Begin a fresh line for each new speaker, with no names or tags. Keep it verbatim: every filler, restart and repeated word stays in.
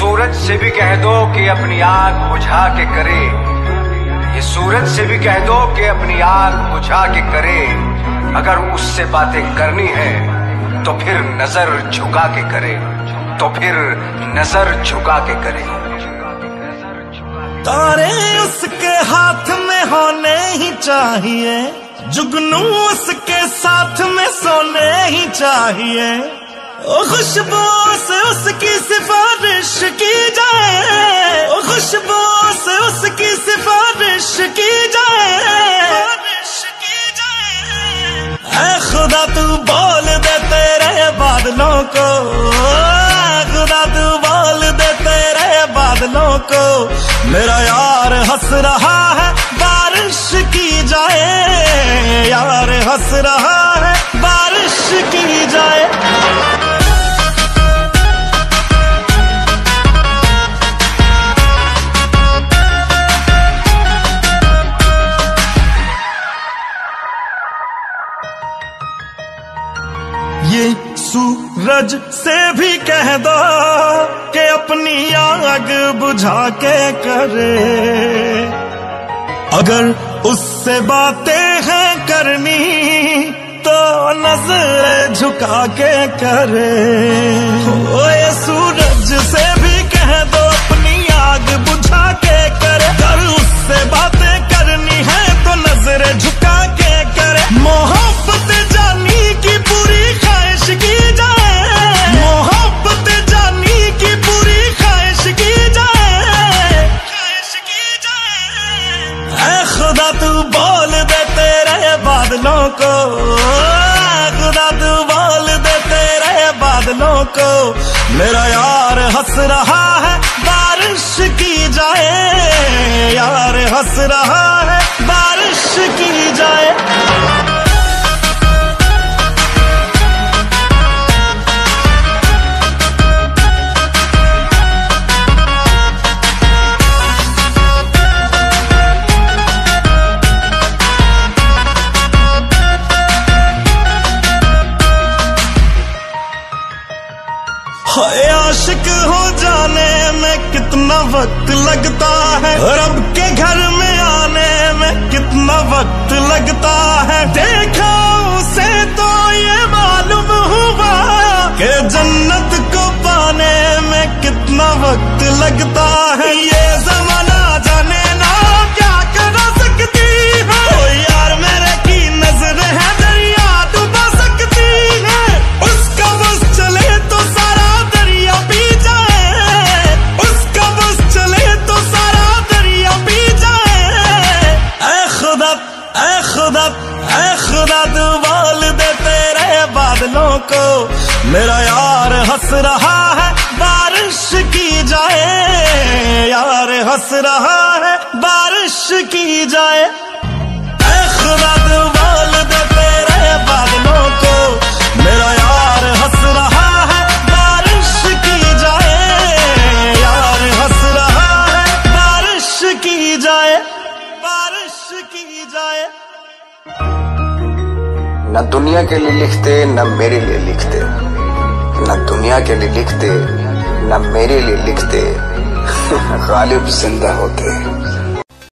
सूरज से भी कह दो कि अपनी आग बुझा के करे, ये सूरज से भी कह दो कि अपनी आग बुझा के करे। अगर उससे बातें करनी है तो फिर नजर झुका के करे, तो फिर नजर झुका के करे।
तारे उसके हाथ में होने ही चाहिए, जुगनू उसके साथ में सोने ही चाहिए। ओ खुशबू से उसकी सिफारिश की जाए, ओ खुशबू से उसकी सिफारिश की जाए। ऐ खुदा तू बोल दे तेरे बादलों को, खुदा तू बोल दे तेरे बादलों को, मेरा यार हंस रहा है बारिश की जाए, यार हंस रहा है बारिश की जाए। ये सूरज से भी कह दो कि अपनी आग बुझा के करे, अगर उससे बातें हैं करनी तो नजर झुका के करे। ओ ये सूरज से भी कह दो अपनी आग बुझा के करे, अगर उससे बातें करनी है तो नजर झुका के करे। मोहब्बत जानी की पूरी ख्वाहिश की जाए, मोहब्बत जानी की पूरी ख्वाहिश की जाए, ख्वाहिश की जाए। ऐ खुदा तू बोल दे तेरे बादलों को, खुदा तू बोल दे तेरे बादलों को, मेरा यार हंस रहा है बारिश की जाए, यार हंस रहा है बारिश की जाए। हाय आशिक हो जाने में कितना वक्त लगता है, रब के घर में आने में कितना वक्त लगता है। देखा उसे तो ये मालूम हुआ कि जन्नत को पाने में कितना वक्त लगता है। ये जमाना जाने ना क्या कर सकती है, ओ यार मेरे की नजर है दरिया डुबा सकती है। उसका बस चले तो सारा दरिया पी जाए, उसका बस चले तो सारा दरिया पी जाए। ऐ खुदा ऐ खुदा ऐ खुदा तू बोल दे तेरे बादलों को, मेरा यार हंस रहा है बारिश की जाए, यार हंस रहा है बारिश की जाए। ऐ खुदा तू बोल दे तेरे बादलों को, मेरा यार हंस रहा है बारिश की जाए, यार हंस रहा है बारिश की जाए, बारिश की जाए।
न दुनिया के लिए लिखते न मेरे लिए लिखते, न दुनिया के लिए लिखते न मेरे लिए लिखते, गालिब जिंदा होते।